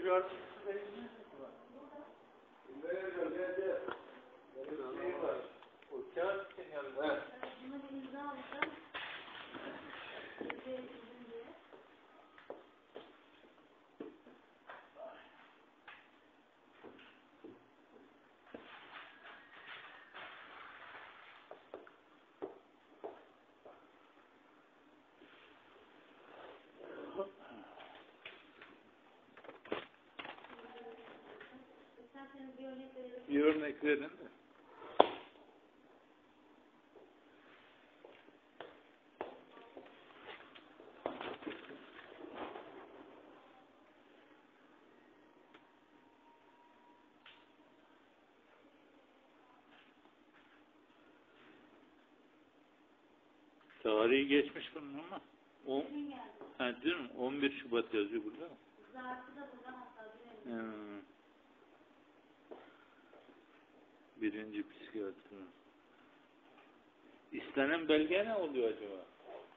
Bir örnek verin de. Tarihi geçmiş bunun ama. Değil mi? 11 Şubat yazıyor burada mı? Zarfı da burada hatta. Birinci psikiyatri. İstenen belge ne oluyor acaba?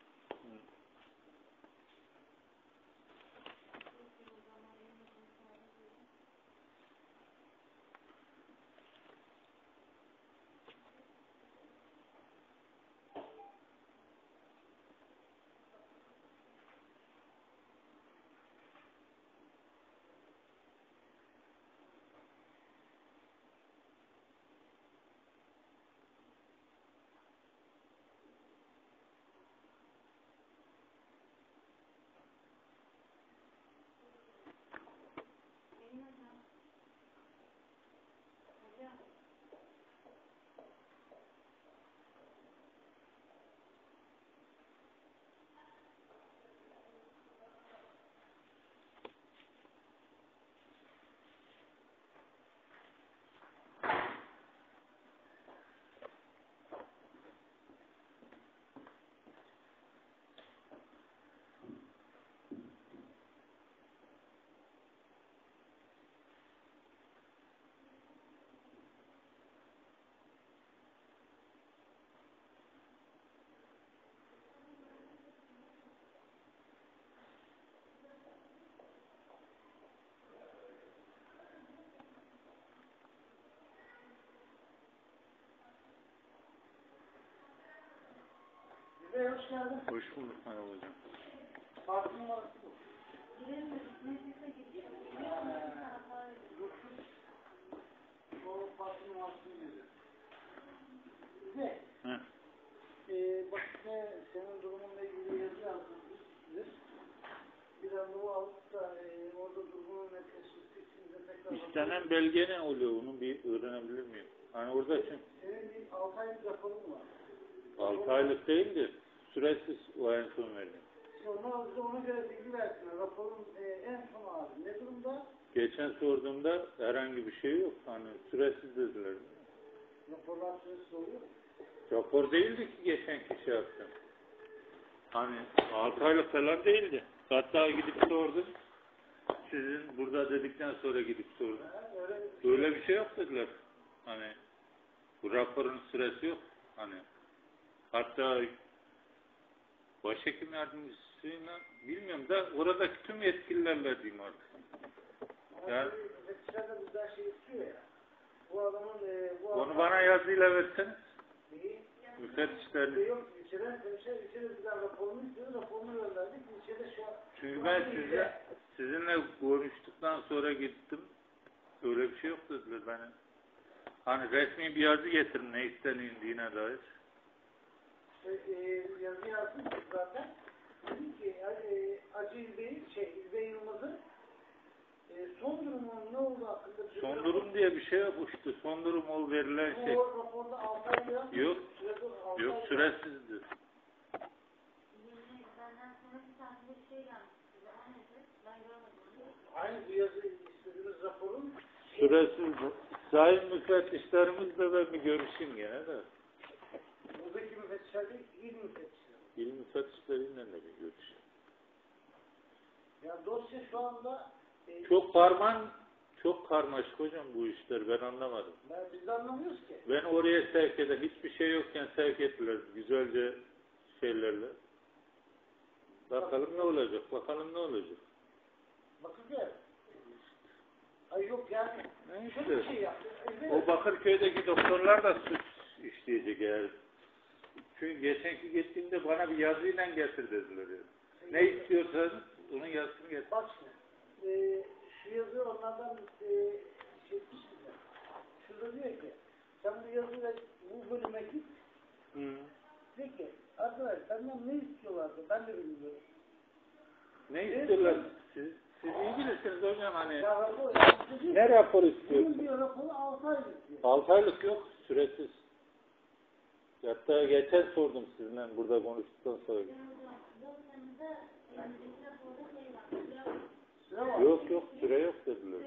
Hoş geldin. Hoş bulduk merhaba hocam. Parti numarası bu. Girelim mi? Meclise gidiyor. O parti numarasını geliyor. Bak senin durumunla ilgili yazı yazdım biz. Bir randevu alıp da orada durumunun netleşmesi için de tekrar... İstenen belge ne oluyor? Onu bir öğrenebilir miyim? Hani orada için... Senin bir 6 aylık raporun var. 6 aylık değildi. Süresiz o en son verdim. Ona göre bilgi versinler. Raporun en son abi. Ne durumda? Geçen sorduğumda herhangi bir şey yok. Hani süresiz dediler. Raporlar süresiz oluyor mu? Rapor değildi ki geçen kişi yaptım. Hani 6 aylık falan değildi. Hatta gidip sordum. Sizin burada dedikten sonra gidip sordum. Öyle bir şey yok dediler. Hani bu raporun süresi yok. Hani hatta başhekim yardımcısıyla bilmiyorum da oradaki tüm yetkililerle diyeyim artık. Yani Müfettişler bizden şey istiyor ya. Bu adamın onu bana yazıyla verseniz. Neyi? Müfettişlerin. Yok, içeriden bizden raporunu istiyor. Raporunu gönderdik. İçeride şu an... Çünkü ben sizinle görüştükten sonra gittim. Öyle bir şey yok dediler bana. Hani resmi bir yazı getirin ne istenildiğine dair. Yazı yazdım zaten. Dedim ki Acı İlbey Yılmaz'ın son durumunun ne olduğu hakkında... Son durum diye bir şey yok işte. Son durum o verilen şey. O raporda 6 ay yazdı. Yok süresizdir. Benden sonra bir tane bir şey gelmiş size. O nedir? Ben görmedim. Aynı bu yazı istediğiniz raporun... Süresizdir. Sayın müfettişlerimizle ben bir görüşeyim gene de. Buradaki müfettişler değil, il müfettişler. İl müfettişleriyle de bir görüşeyim. Ya dosya şu anda... Çok karmaşık hocam bu işler. Ben anlamadım. Biz de anlamıyoruz ki. Ben oraya sevk eder. Hiçbir şey yokken sevk ettiler. Güzelce şeylerle. Bakalım ne olacak. Bakın gel. Ay yok yani. Ne Şöyle bir işte? şey yaptı. O Bakırköy'deki doktorlar da suç işleyecek eğer. Çünkü geçenki gittiğimde bana bir yazıyla getir dediler. Yani. Ne istiyorsanız onun yazısını getir. Bak şimdi. Şu yazı onlardan şey size. Şurada diyor ki sen bu yazıyla bu bölüme git. Hı. De ki arkadaş senden ne istiyorlardı ben de bilmiyorum. Ne istiyorlar? Siz iyi bilirsiniz hocam hani. Ya rapor, Ne rapor istiyor? bunun bir raporu 6 ay istiyor. 6 aylık yok, süresiz. Hatta geçen sordum sizinle burada konuştuktan sonra. Yok, süre yok dediler.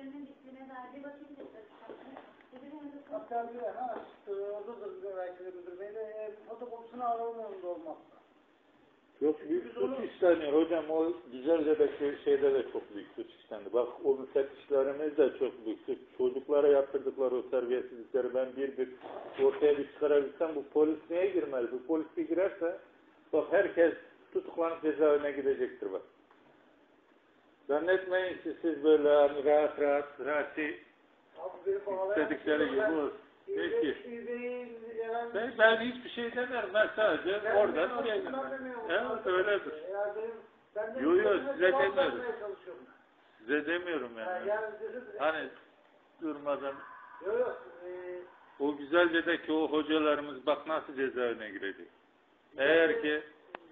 Hatta bir oradadır belki de müdür bey de fotokopisini alalım onun da olmazsa. Yok, büyük suç işleniyor hocam. O Güzelce'deki şeyde de çok büyük suç işlendi. Bak o müfettişlerimiz de çok büyük suç. Çocuklara yaptırdıkları o terbiyesizlikleri ben bir ortaya bir çıkarabilsem bu polis niye girmez? Bu polis bir girerse bak herkes tutuklanıp cezaevine gidecektir bak. Zannetmeyin ki siz böyle hani rahat istedikleri gibi olsun. Peki. Ben hiçbir şey demiyorum. Ben sadece oradan oraya gidiyorum. Evet öyledir. Yok size demiyorum. Size demiyorum yani. Hani durmadan. O Güzelce'deki o hocalarımız bak nasıl cezaevine girecek. Eğer ki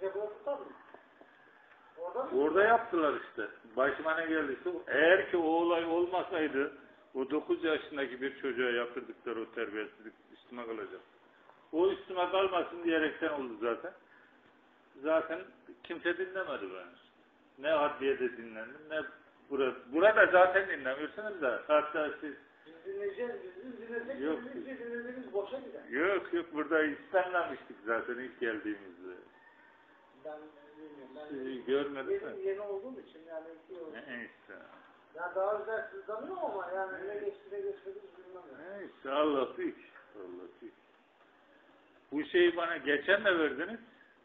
orada yaptılar işte. Başıma ne geldiyse eğer ki o olay olmasaydı o 9 yaşındaki bir çocuğa yaptırdıkları o terbiyesizlik üstüme kalacak. O üstüme kalmasın diyerekten oldu zaten. Zaten kimse dinlemedi beni. Ne adliyede dinlendim ne burada zaten dinlemiyorsunuz da hatta siz dinlediğimiz boşa gider. Yok burada istenmemiştik zaten ilk geldiğimizde. Ben bilmiyorum. Sizi görmedim mi? Yeni olduğum için yani 2 yıl. Neyse. Ya daha güzel sızlanıyor ama yani ne geçti ne geçmedi bilmem. Neyse Allah büyük. Bu şeyi bana geçen de verdiniz.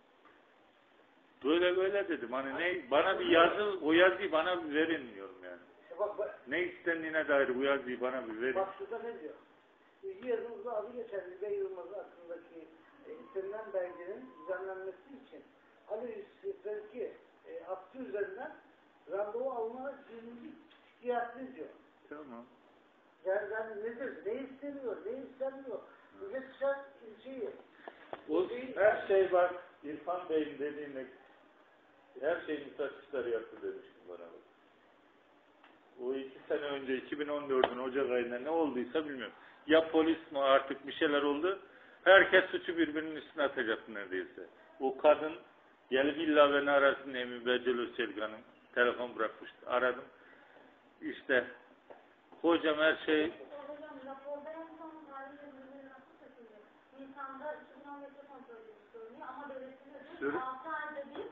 Böyle dedim. Hani ne bana bir yazı o yazıyı bana bir verin diyorum yani. Ne istendiğine dair bu yazıyı bana bir verin. Bak şurada ne diyor? İlgi yazımızda adı geçen Zübeyir Yılmaz hakkındaki istenilen belgenin düzenlenmesi için Ali Sevki hattı üzerinden randevu almana ihtiyacı diyor. Tamam. Yani nedir? Ne isteniyor? Ne istemiyor? Müfettişler şeyi. O her şey var. İrfan Bey'in dediğinde her şey müfettişler yaptı demiştim bana. O 2 sene önce 2014'ün Ocak ayında ne olduysa bilmiyorum. Ya polis mi artık bir şeyler oldu. Herkes suçu birbirinin üstüne atacaktı neredeyse. O kadın gelip illa beni arasın Emin Becel Özçelikhan'ın telefon bırakmıştı. Aradım. İşte hocam her şey Hocam raporda en son tarihle birbirine nasıl takılıyor? Nisan'da 2015'te kontrol edilmiş görünüyor ama belirtiliyor. 6 ayda bir.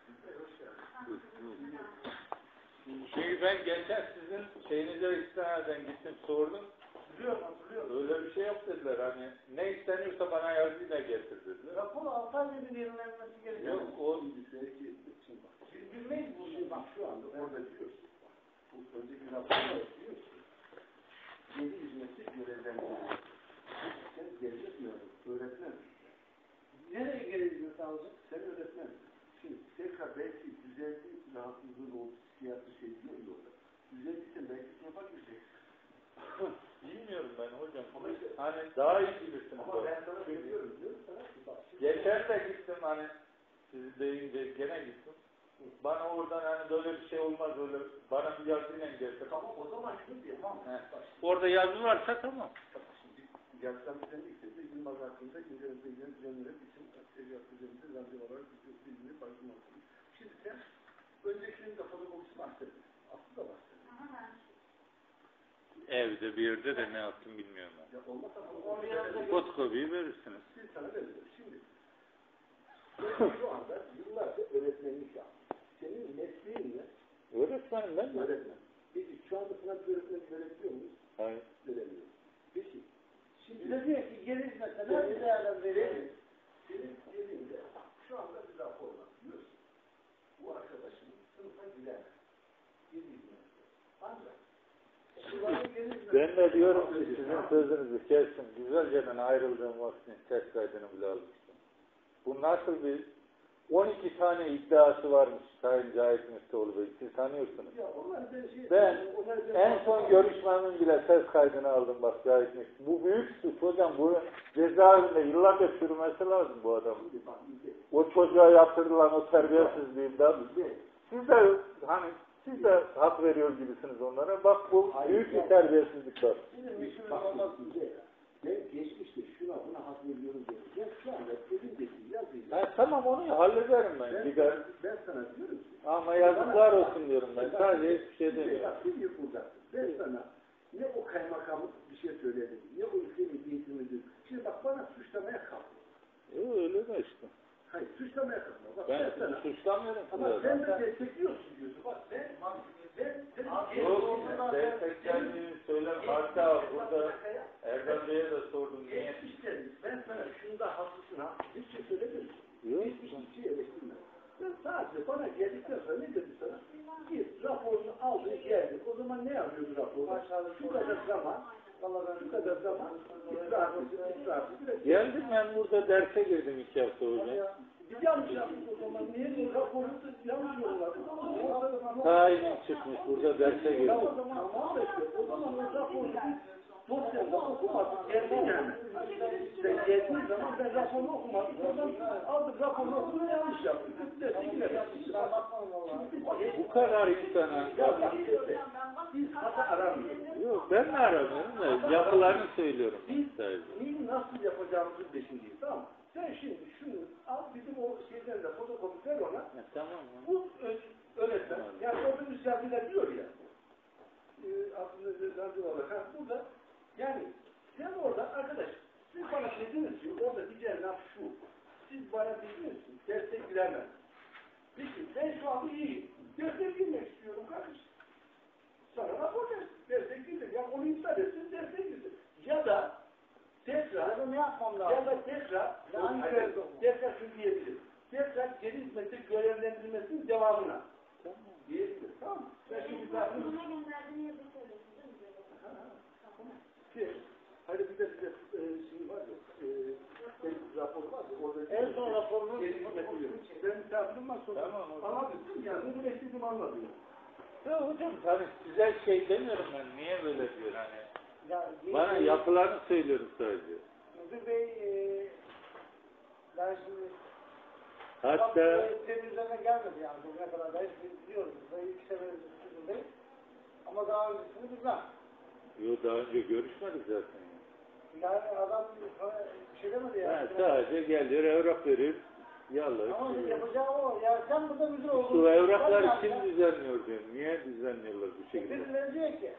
Çünkü ben geçen sizin şeyinize istinaden gittim sordum. Hatırlıyorum. Öyle bir şey yok dediler. Hani ne isteniyorsa bana yazıyla getir dediler. Rapor 6 ayda bir yenilenmesi gerekiyor. Yok o Biz bilmeyiz bunu. Bak şu anda orada diyorsun. Bu önceki raporda diyorsun. 700 metre görevlendiriliyor. Sen devlet mühendisi, öğretmen. Nereye geleceğini sağlayacak? Sen öğretmen. Şimdi tekrar belki düzeldi rahatsızlığın olduğu psikiyatri şey diyor ya orada. Düzeldiysen belki sınıfa gireceksin. bilmiyorum ben hocam. Hani daha iyi bilirsiniz. Ama ben sana söylüyorum diyorum sana ki bak. Geçen de gittim hani siz deyince gene gittim. Bana oradan hani böyle bir şey olmaz öyle bana bir yazıyla getir. Tamam o zaman git ya. Tamam. Orada yazı varsa tamam. Şimdi yargıdan düzenlikse de Yılmaz hakkında düzenlerek için seviyat üzerinde randevu olarak bildiğini başlamalısın. Şimdi sen öncekinin de fotokopisini bahsettin. Aslında bahsettin. Evde bir yerde de ne yaptım bilmiyorum ben. Ya olmazsa Fotokopiyi verirsiniz. siz sana verilir. Şimdi şu anda yıllarca öğretmenlik yaptın. Senin mesleğin ne? Öğretmenim ben mi? Öğretmen. Peki şu anda sana bir öğretmen verebiliyor muyuz? Hayır. Veremiyoruz. Peki. Şimdi Bize diyor ki gelir mesela bir değerlendirelim. senin elinde şu anda bir rapor var. Diyorsun. Bu arkadaşın sınıfa giremez. 700 metre. Ancak şuların diyorum ki sizin sözünüzü kestim. Güzelce'den ayrıldığım vaktin ses kaydını bile almıştım. Bu nasıl bir 12 tane iddiası varmış Sayın Cahit Müftüoğlu Bey. Siz tanıyorsunuz. Ben en son görüşmemin bile ses kaydını aldım bak Cahit Müftü. Bu büyük suç hocam. Bu cezaevinde yıllarca sürmesi lazım bu adamın. O çocuğa yaptırılan o terbiyesizliğinden. Siz de hak veriyor gibisiniz onlara. Bak bu büyük bir terbiyesizlik var. Ben geçmişte şuna buna hak veriyorum diyorum. Ben şu anda elimdeki yazıyı... Tamam onu hallederim ben. Ben sana diyorum ki... Ama yazıklar olsun diyorum ben. Sadece hiçbir şey demiyorum. Ben sana ne o kaymakamlık bir şey söyledim, ne o ülkenin eğitimidir. Şimdi bak bana suçlamaya kalkma. Öyle de işte. Hayır suçlamaya kalkma. Bak, ben sana suçlamıyorum. Ama sen de destekliyorsun diyorsun. Bak desteklendiğini söylem. Hatta burada Erdem Bey'e de sordum. Niye? Ben sana şunda haklısın ha. Hiç şey söylemiyorum. Yok. Hiçbir şey eleştirmem. Ben sadece bana geldikten sonra ne dedi sana? Git raporunu aldın geldin. O zaman ne yapıyordu raporu? Şu kadar zaman geldim ben burada derse girdim 2 hafta hocam. Bir yanlış yaptık o zaman. Niye bu raporu yanlış yolladı? Tayinim çıkmış burada derse girdim. O zaman o raporu dosyada okumadık. Geldin yani. Sen geldiğin zaman ben raporunu okumadım. Oradan aldık raporunu okudum yanlış yaptık. Bu kadar insana. Biz hata aramıyoruz. Yok ben mi aramıyorum da yapılarını söylüyorum. Biz neyi nasıl yapacağımızın peşindeyiz, tamam mı? Sen şimdi şunu al bizim o şeyden de fotokopi ver ona. Tamam. Bu öğretmen. Yani orada müsaade diyor ya. Aslında radyo olarak burada yani sen orada arkadaş siz bana dediniz ki orada diyeceğin laf şu. Siz bana dediniz ki derse giremez. Peki ben şu an iyiyim. Derse girmek istiyorum kardeşim. Sana rapor versin. Derse girdim. Ya onu iptal etsin derse girdim. Ya da tekrar ne yapmam lazım? ya da tekrar şunu diyebilirim. Tekrar geri hizmete görevlendirilmesinin devamına. Tamam. Diyebilir. Tamam mı? Ben şimdi Buna gönderdiğini yazı söylüyorsun değil mi? Hayır bir de şey var ya, rapor var ya, orada En son raporunu ben misafirim var sonra. Tamam, anladım yani, bunu beklediğimi anladım. Ya hocam tabii güzel şey demiyorum ben. Niye böyle diyor hani. ya, Bana yapılarını söylüyorum sadece. Müdür Bey ben şimdi Hatta temizleme gelmedi yani bugüne kadar. Ben biliyorum. Burayı 2 sefer Müdür Bey. Ama daha öncesini bilmem. yok daha önce görüşmedik zaten. Yani adam bir şey demedi yani. Sadece geliyor evrak veriyor. Yallah. Ama yapacağı o. Ya sen burada müdür oldun. Bu evrakları kim düzenliyor diyorum. Niye düzenliyorlar bu şekilde? Biz verecek ki.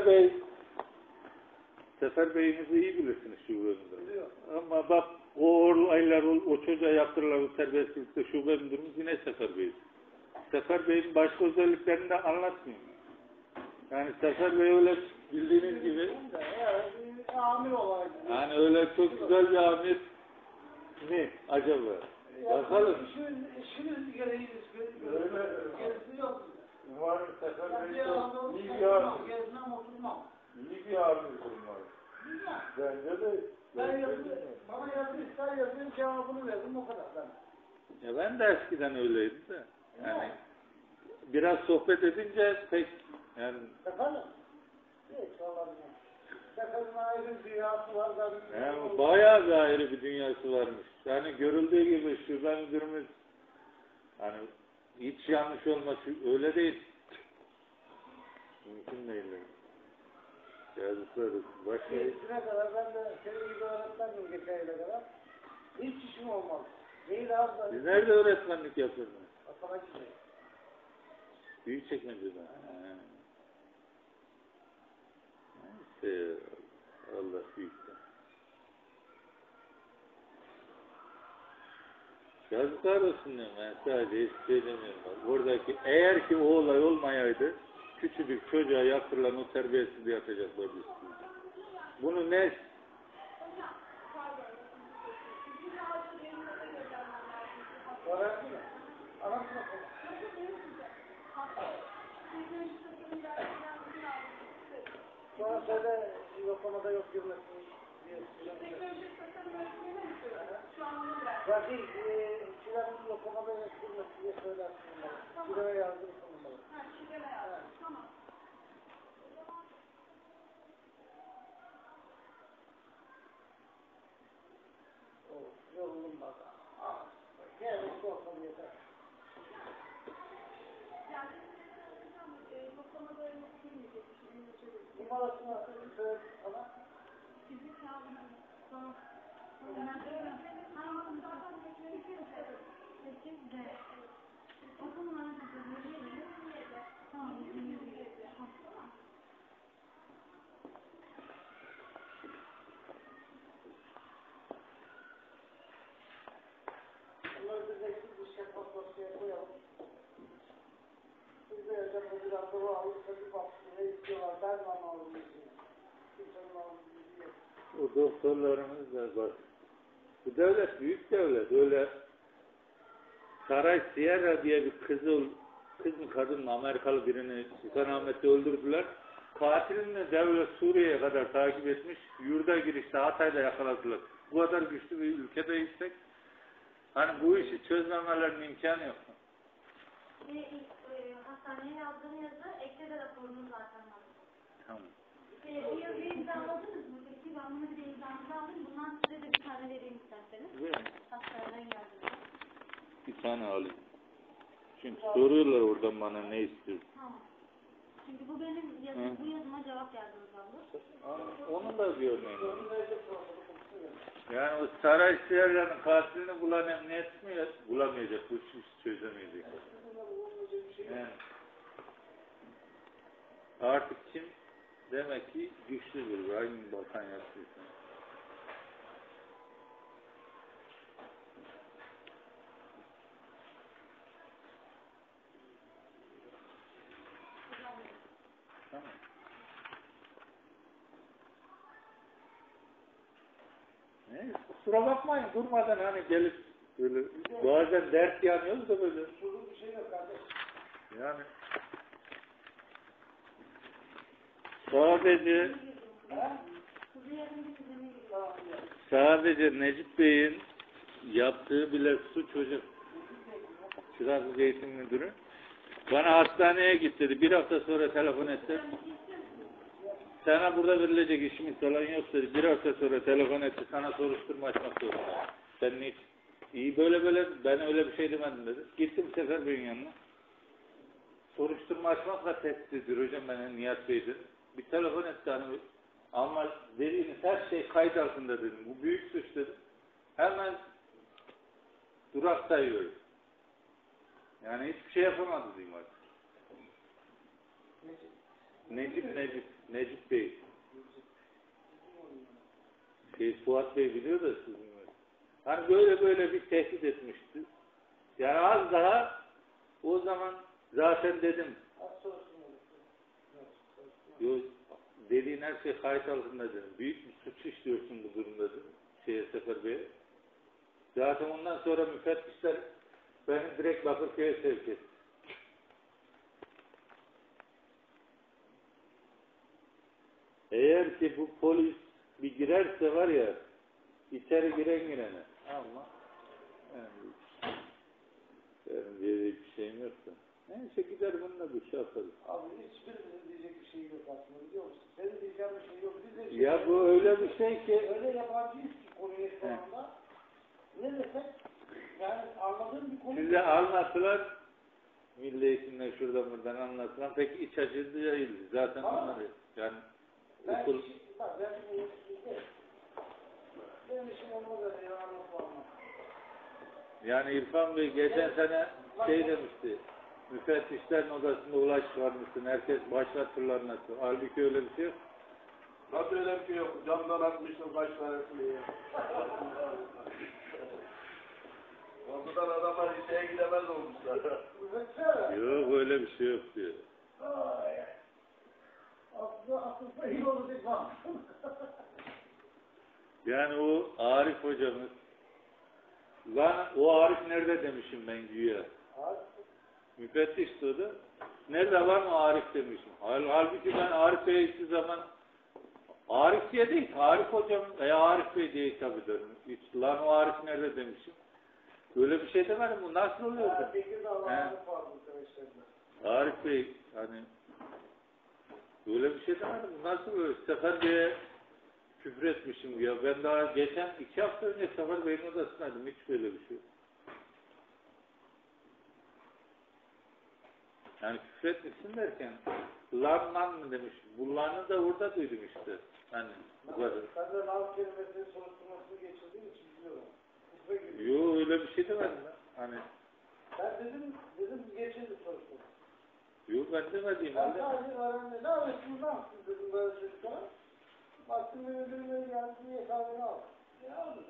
Sefer Bey'inizi iyi bilirsiniz şube müdürü. Ama bak o olaylar, o çocuğa yaptırılan o serbestlikte şube müdürümüz yine Sefer Bey. Sefer Bey'in başka özelliklerini de anlatmayayım. Yani Sefer Bey öyle bildiğiniz gibi Amir olaydı. yani öyle çok güzel bir amir mi acaba? Bakalım. İşimiz gereği gerisi yok. Var Sefer Bey çok iyi bir Gezmem oturmam. İyi bir amirdir var. Bence de. Bana yazı cevabını verdim o kadar. Ben. Ya ben de eskiden öyleydim de. Yani biraz sohbet edince pek yani. Efendim? Hiç olabilir. Seferin ayrı bir dünyası var. Yani bayağı bir ayrı bir dünyası varmış. Yani görüldüğü gibi şube müdürümüz hani hiç yanlış olması öyle değil. Mümkün değil. Yazıklar olsun. Başka Birisine kadar ben de senin gibi öğretmendim geçen yıla kadar. Hiç işim olmaz. Değil az. siz nerede öğretmenlik yapıyorsunuz? Atanacı Bey. Büyükçekmece'de. Neyse Allah büyükler. Yazıklar olsun diyorum ben sadece hiçbir şey demiyorum. Oradaki eğer ki o olay olmayaydı küçücük çocuğa yaptırılan o terbiyesizliği yapacaklardı üstüne. Bunu ne? Öğrenci mi? Anasını sonra söyle yoklamada yok girmesini diye. Şu an bunu bırak. Ya değil, Şile'nin yoklamada yok girmesi diye söylersin bunları. Şile'ye yazdım sonunda. Ha, şuraya yazdım. Tamam. Yoruldum bak. Gel, bu ortamı yeter. Yani yoklamada yok girmeyecek. Numarasını söyle sana. Fizik kağıdını. Tamam. Hangi zaten 8 de. Okul numarası tamam. Bunları biz eksik bir şeffaf dosyaya koyalım. Biz de yaşamda bir randevu alırsa bir baksın ne istiyorlar. Ben mi anlamadım diyeceğim. Kimsenin anlamadım diyeceğim. O doktorlarımız da bak. Bu devlet büyük devlet. Öyle Saray Sierra diye bir kız mı kadın mı Amerikalı birini Sultanahmet'te öldürdüler. Katilini devlet Suriye'ye kadar takip etmiş. Yurda girişte Hatay'da yakaladılar. Bu kadar güçlü bir ülkedeysek hani bu işi çözmemelerinin imkanı yok. Hastaneye yazdığım yazı ekle de raporunu zaten var. Tamam. Bu yazıyı imzaladınız mı? Peki ben bunu bir de imzamızı aldım. Bundan size de bir tane vereyim isterseniz. Değil mi? Hastaneden geldim. Bir tane alayım. Çünkü soruyorlar oradan bana ne istiyorsun. Tamam. Çünkü bu benim yazım, bu yazıma cevap geldi hocam. Onun da bir örneği var. Yani o Saray Sierra'nın katilini bulan emniyet mi bulamayacak, bu işi çözemeyecek. Yani artık kim demek ki güçlüdür, aynı bakan yaptıysa. Tamam. Ne? Kusura bakmayın durmadan hani gelip böyle bazen dert yanıyoruz da böyle. Sorun bir şey yok kardeş. Yani sadece Necip Bey'in yaptığı bile suç hocam. Çırarsız Eğitim Müdürü. Bana hastaneye git dedi. Bir hafta sonra telefon etti. Sana burada verilecek işimiz falan yok dedi. Bir hafta sonra telefon etti. Sana soruşturma açmak zorunda. Sen hiç iyi böyle ben öyle bir şey demedim dedi. Gittim Sefer Bey'in yanına. Soruşturma açmakla tehdit ediyor hocam bana Nihat Bey'di. Bir telefon etti hani ama dediğiniz her şey kayıt altında dedim. Bu büyük suç dedim. Hemen duraktayıyoruz. Yani hiçbir şey yapamadı diyeyim artık. Necip Bey. Fuat Bey biliyor da sizin. Hani böyle bir tehdit etmişti. Yani az daha o zaman zaten dedim. Yok, dediğin her şey kayıt altında dedim. Büyük bir suç işliyorsun bu durumda dedim. Sefer Bey'e. Zaten ondan sonra müfettişler beni direkt Bakırköy'e sevk etti. Eğer ki bu polis bir girerse var ya içeri girene ama benim diyecek bir şeyim yoksa. Neyse gider bununla bir şey yaparız. Abi hiçbirimizin diyecek bir şey yok aslında biliyor musun? Senin diyeceğin bir şey yok. Biz de Ya bu öyle bir şey ki öyle yabancıyız ki konuya şu anda. Ne desek yani anladığım bir konu. size anlatılan milli eğitimle şuradan buradan anlatılan pek iç açıcı değil. Zaten onları yani Ben okul... bak ben bir yetiştirdim. Benim işim olmaz öyle ya anlatmam. Yani İrfan Bey geçen sene şey demişti. Müfettişlerin odasında ulaş varmışsın. Herkes başlatırlar nasıl. Halbuki öyle bir şey yok. Nasıl öyle bir şey yok? Camdan atmıştım kaç tanesini ya. Korkudan adamlar liseye gidemez olmuşlar. Yok öyle bir şey yok diyor. Aslında iyi olur bir bak. Yani o Arif hocamız lan o Arif nerede demişim ben güya. Müfettiş dedi. Nerede var mı Arif demişim. Halbuki ben Arif'e hiçbir zaman Arif diye değil, Arif hocam veya Arif Bey diye hitap ederim. Lan o Arif nerede demişim. Böyle bir şey demedim. Bu nasıl oluyor? Arif Bey hani böyle bir şey demedim. Bu nasıl böyle? Sefer Bey'e küfür etmişim ya. Ben daha geçen 2 hafta önce Sefer Bey'in odasındaydım. Hiç böyle bir şey yok. Yani küfür etmişsin derken lan mı demiş. Bu lanı da burada duydum işte. Hani bu kadar. Ben de lan kelimesinin soruşturmasını geçirdiğim için biliyorum. Yok öyle bir şey demedim ben. Hani Ben dedim geçirdi soruşturma. yok ben demedim. Ben sadece öğrendim. Ne yapıyorsunuz lan siz dedim böyle çocuklara. Baktım öbürüne geldi diye kahveni aldım. Ne aldım?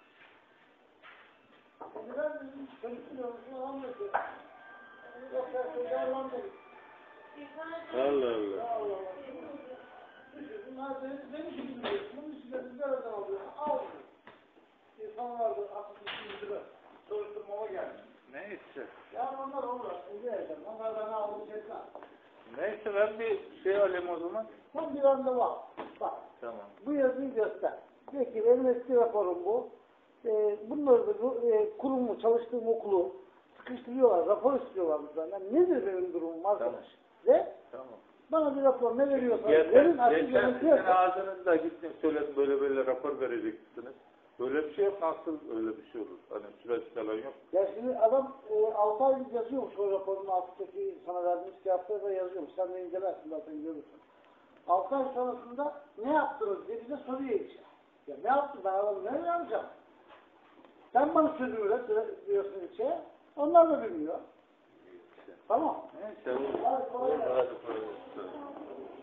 Şimdi ben dedim çalıştırıyorum şunu anlatıyorum. Yok ya çocuğa lan dedim. Allah Allah. Allah Allah. Bunlar beni şimdi biliyorsun. Bunun için de biz nereden alıyorsun? Al dedim. İnsan vardı, akıl lira. Soruşturmama geldi. Neyse. Ya onlar olur. Onlar bana alacaklar. Neyse ben bir şey alayım o zaman. Son bir anda var. Bak. Tamam. Bu yazıyı göster. Diyor ki benim eski raporum bu. Bunları da kurumu, çalıştığım okulu sıkıştırıyorlar, rapor istiyorlar benden. Nedir benim durumum arkadaş? Ve Tamam. bana bir rapor ne veriyorsanız verin, açık Geçen görüntü ağzınızda gittim söyledim böyle rapor vereceksiniz. Böyle bir şey yok. Nasıl öyle bir şey olur? Hani süreç falan yok. Ya şimdi adam 6 aylık yazıyormuş o raporun altındaki sana verdiğimiz kağıtları da yazıyormuş. Sen de incelersin zaten görürsün. 6 ay sonrasında ne yaptınız diye bize soruyor işte. Ya ne yaptın ben adamı ne yapacağım? Sen bana sözü üret diyorsun içe. Onlar da bilmiyor. Tamam. Neyse. Hadi kolay gelsin. Hadi.